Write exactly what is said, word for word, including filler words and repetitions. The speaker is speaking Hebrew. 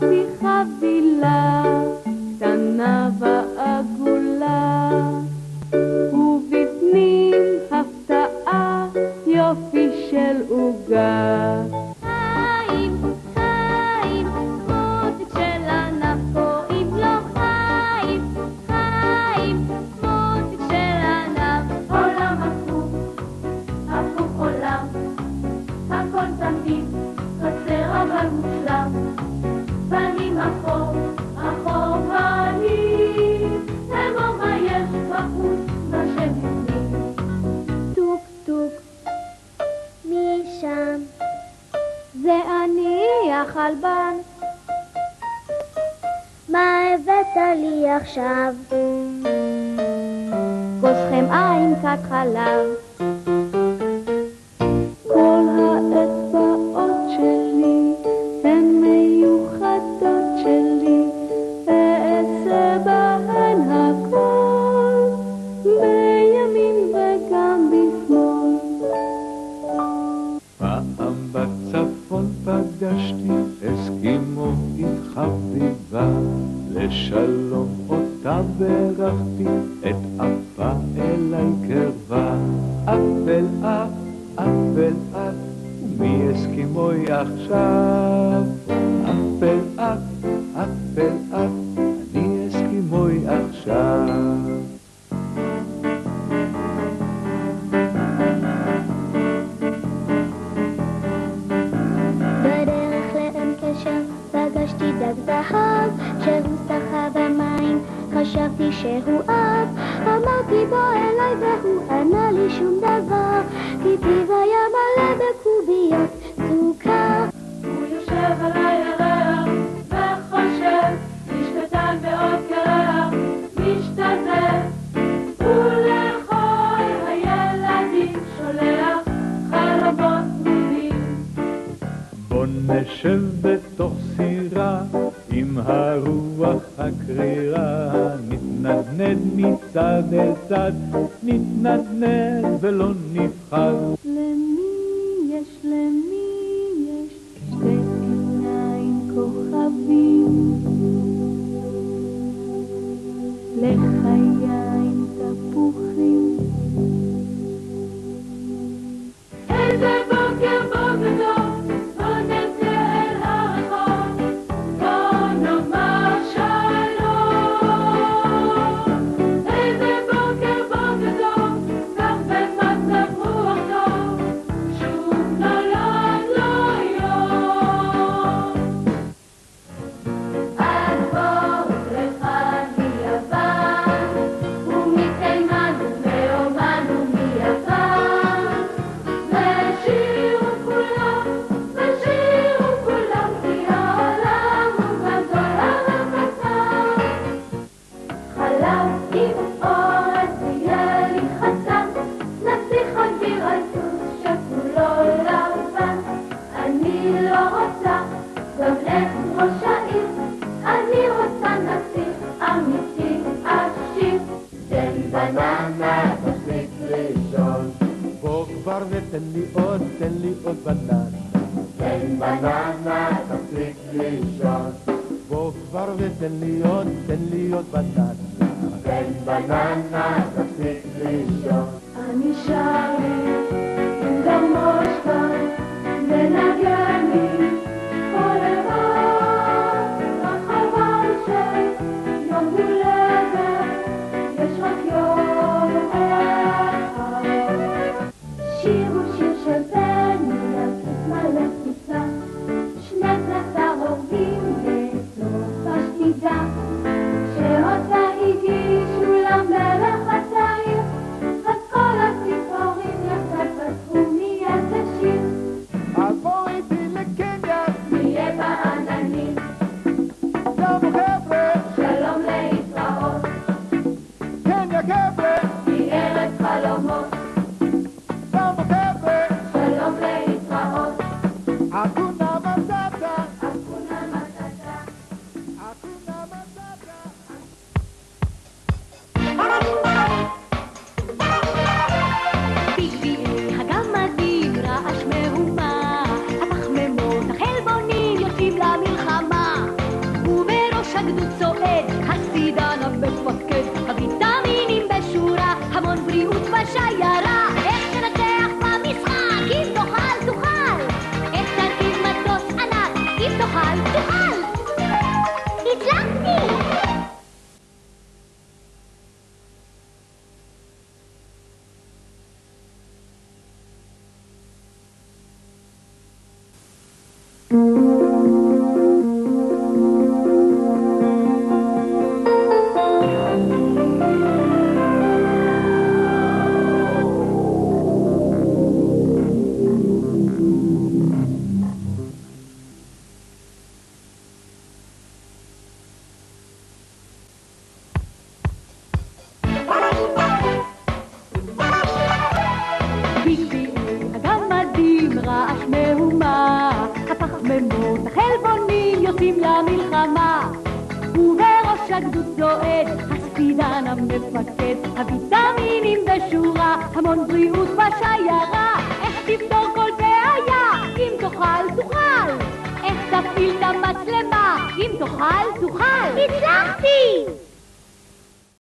מצאתי חבילה קטנה ועגולה, ובפנים הפתעה יופי של עוגה. חיים, חיים, מותק של ענף קוראים לו חיים, חיים, מותק של ענף. עולם הפוך, הפוך עולם, הכל תמיד חסר אבל מושלם. בנים אחור, אחור בנים, אמור מה יש בחוץ, מה שבפנים. טוק טוק, מי שם? זה אני החלבן. מה הבאת לי עכשיו? כוס חמאה עם קצת חלב. כל האצבעות שלי הן מיוחדות שלי, ואעשה בהן הכל, בימין וגם בשמאל. פעם בצפון פגשתי אסקימואית חביבה, לשלום אותה ברכתי, את אפה אליי קרבה. אפל אף, אפל אף, ומי אסקימואי עכשיו? אפל אף, אפל אף, אני אסקימואי עכשיו. בדרך לעין קשר פגשתי דג זהב, שהוא שחה במים, חשבתי שהוא אב. אמרתי בוא אליי והוא ענה לי שום דבר, כי פיו היה מלא בקוביות סוכר. הוא יושב על הירח וחושב, איש קטן ועוד קרח משתזף, ולכל הילדים שולח חלומות תמידים. בוא נשב בתוך סירה עם הרוח הקרירה, נתנדנד מצד אל צד, נתנדנד ולא נפחד. למי יש, למי יש שתי עיניים כוכבים, לחיים תפוחים. איזה בוקר בוקר טוב, בוא נצא אל הרחוב, בוא נאמר שלום. איזה בוקר בוקר טוב, כך במצב רוח טוב, שוב נולד לו יום. אז בואו לכאן מיוון, ומתימן ומאומן ומיפן, ושירו כולם, ושירו כולם, כי העולם הוא גדול אבל קטן. חלב עם אורז יהיה לי חתן, נסיך אוויר על סוס שכולו לבן. אני לא רוצה גם את ראש העיר, אני רוצה נסיך אמיתי עשיר. תן בננה תפסיק לישון, בוא כבר ותן לי עוד, תן לי עוד בננה. תן בננה תפסיק לישון, בוא כבר ותן לי עוד, תן לי עוד בננה. תן בננה תפסיק לישון. אני שרי גם מושקה ונגן לי כל לבד, רק חבל שיום הולדת יש רק יום אחד. שיר הוא שיר של בני על כיס מלא כיסה, שני כנסר עובדים בסוף השתידה, שאותה הגיש אולם מלך הצעיר, אז כל הציפורים יחד יוצאים למלחמה, ובראש הגדוד צועד הספידן המפקד. הוויטמינים בשורה, המון בריאות בשיירה. איך תפתור כל בעיה? אם תוכל תוכל. איך תפעיל את המצלמה? אם תוכל תוכל. הצלחתי!